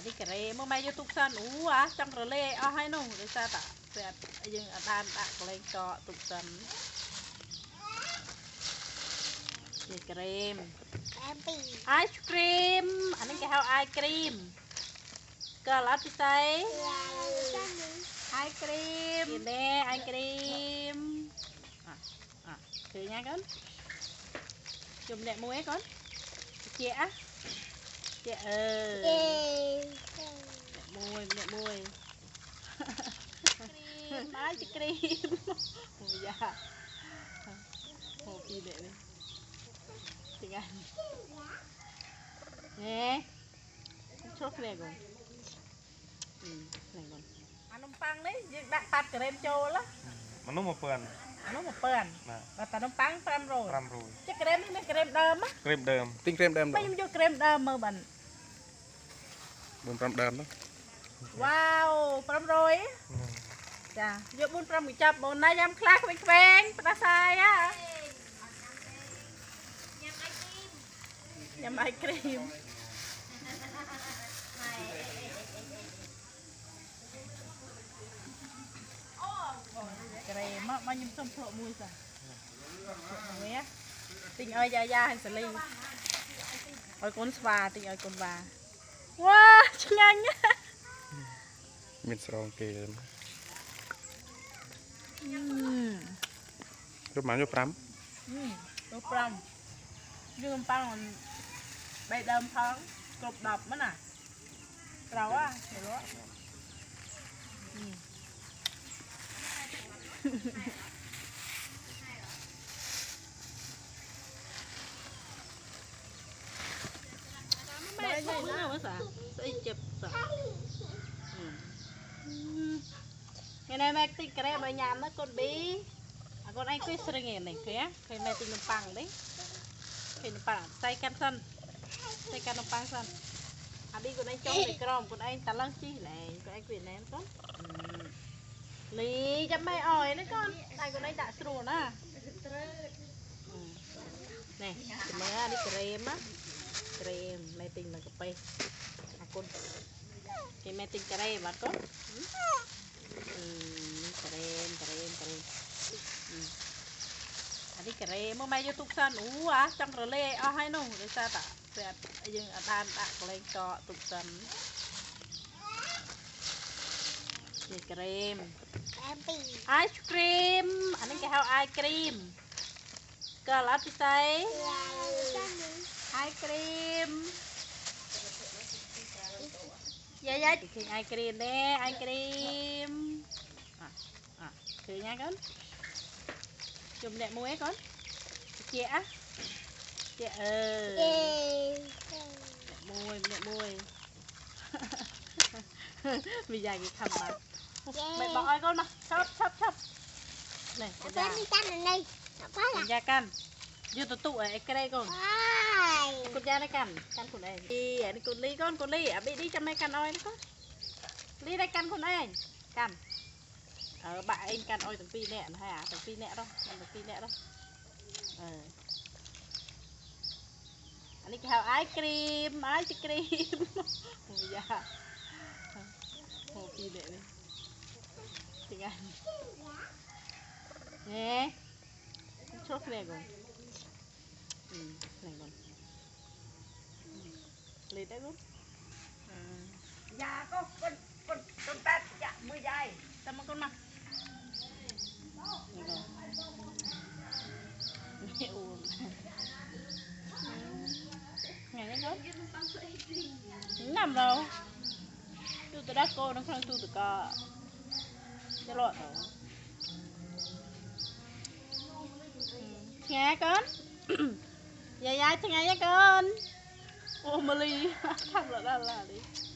đi cái này mà mày vô tục sân trong rồi lê hay nung để sao ta sẽ dừng ở đàn đặt lên cho tục sân ice cream ice cream anh ấy cái hao ice cream cơ là gì say ice cream nè ice cream thử nha con chùm đẹp muối con chẻ chẻ đẹp muối ice cream ôi da hồ phi đẹp đi tiếng Anh nè chốt này rồi này rồi ăn nông păng đấy đặt tạt cái em trâu lắm มันนุ่มมาเปื่อน nó một phần và tạt nông păng pram rồi รำรู chắc cái em này cái em đơm á เกรมเดิมติ้งเกรมเดิมไม่ยุ่งยุ่งcái em đơm mơ bẩn บนรำเดิมเนาะ wow pram rồiจ้ะยกบุญปรำมือจับบนนายยำคลาแควงปลาทรายอ่ะยำไอครีมกระเรมอ่ะมันยำส้มโผล่มวยสิมวยอ่ะติงเอ้ยยาให้สลีเอ้ยคนสวาติงเอ้ยคนวาว้าช่างงั้นมิดสรองเกมรูปหมารูปรำรูปรำยืมปังมันใบเดิมท้องกรบดับมั้งน่ะเราอ่ะเดี๋ยวรู้ไม่ใช่เรื่องภาษาเจ็บสักngày nay mẹ tinh cái này nhám nó con bí con anh cứ sering này này kìa cái mẹ tinh nấm bằng đấy cái nấm bằng xay can sân xay can nấm bằng sân đi con anh trong này crom con anh tạt lăng chi này con anh quyển ném con lý chấm mày ỏi đấy con đây con anh đã sửa nè này cái mẹ đi cream á cream mẹ tinh là cái con cái mẹ tinh cái này mà con keren anh cái này mà mày vô tục sân trong rồi lê hay nung để sao ta sẽ dừng ở đàn đặt lên cho tục sân cream ice cream anh ấy cái hao ice cream cơ là gì say ice cream dạ ice cream nè ice cream thử nha con chùm đẹp muối con chẻ đẹp muối bây giờ cái thầm mà mày bỏ ai con mà chop này con da can dưa tụ ở cái đây con da đây can của này đi anh con ly bị đi cho mấy can oi con ly đây can con này can bạn anh can oi thằng pi nè hay thằng pi nè đâu anh cái hào ice cream ôi da hồ pi nè đi tiếng Anh nè chốt này rồi này rồi lấy đấy luôn dạ con tát dạ mưa dài tao mang con mặt ngày đấy con nằm đâu tôi đã cô nó không tôi tự co cho lọt rồi nghe con dạ dạ thằng ngày nha con ô mà ly thằng là đi